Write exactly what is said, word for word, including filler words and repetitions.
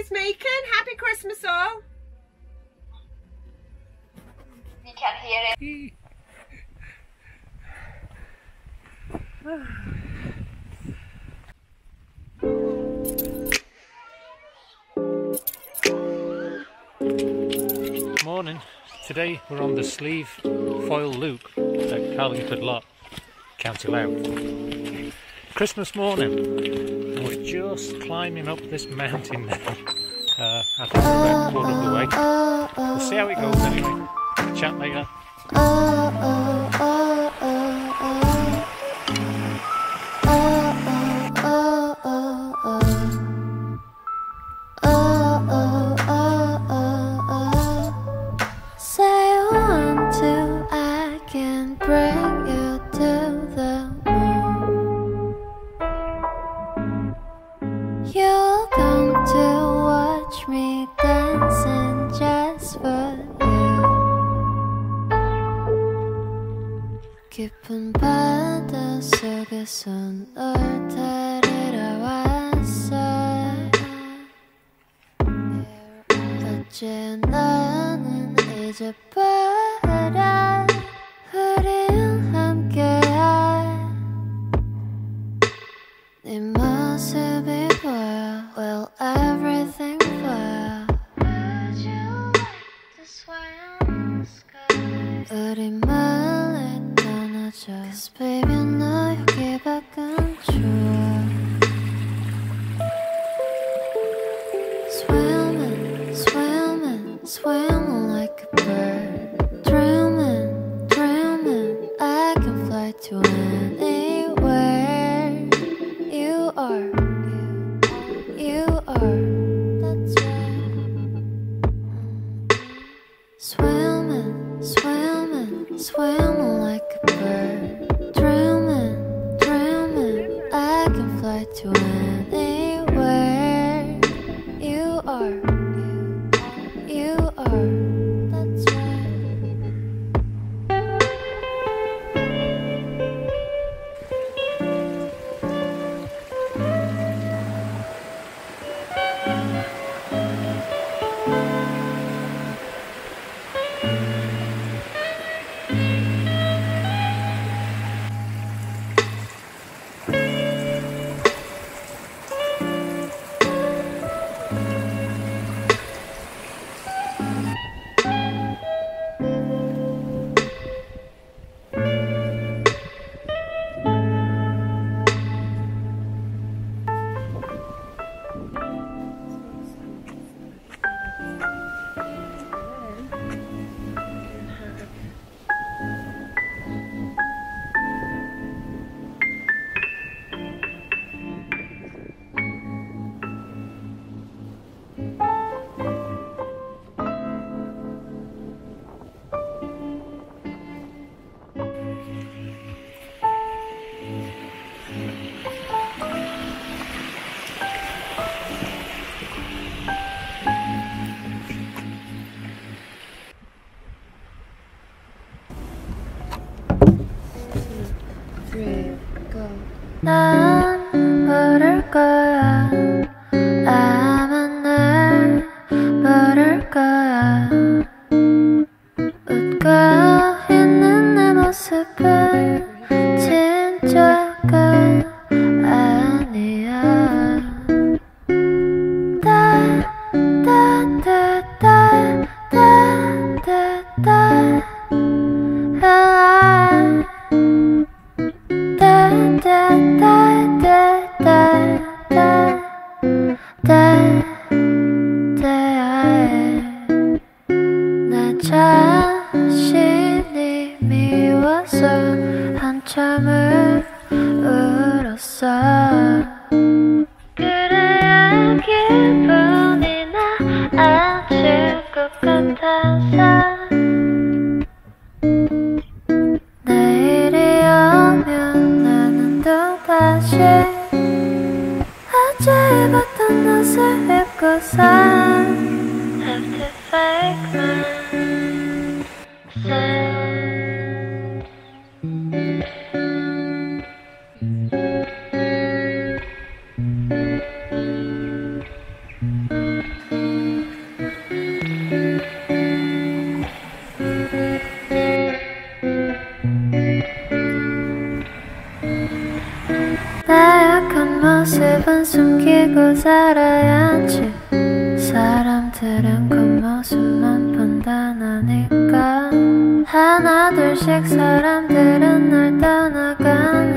Miss Meakin. Happy Christmas all. We can hear it. Morning. Today we're on the sleeve foil loop at Carlingford Lough, County Lough. Christmas morning, and we're just climbing up this mountain now. Uh, I think we're about a quarter of the way. We'll see how it goes anyway. Chat later. You'll come to watch me dancing just for you. 깊은 바다 속에서 널 데리러 왔어. 어제 나는 잊어버려. 우린 함께야. 네 모습이 보여. Will everything boil? Would you like to swim in the sky? 우리 멀리 떠나자. Cause baby 너 여기밖엔 좋아. Swimming, swimming, swimming like a bird. Dreaming, dreaming, I can fly to anywhere. You are, you, you are, that's right. Swimming, swimming, swimming like a bird. Dreaming, dreaming, I can fly to anywhere. You are, you, you are, that's right. 난 모를 거야. 아마 날 모를 거야. 웃고 있는 내 모습은 진짜가 아니야. 따따따따따따따 내 자신이 미워서 한참을 울었어. 그래야 기분이 나아질 것 같아서 내일이 오면 나는 또다시 어제 입었던 옷을 입고서 Have to fake myself. 나약한 모습은 숨기고 살아야지. 사람들은 겉모습만 판단하니까 하나 둘씩 사람들은 날 떠나간